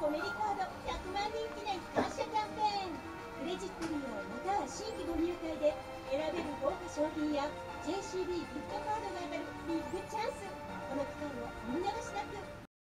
コメリカード100万人記念感謝キャンペーン。クレジット利用または新規ご入会で選べる豪華商品や JCB ギフトカード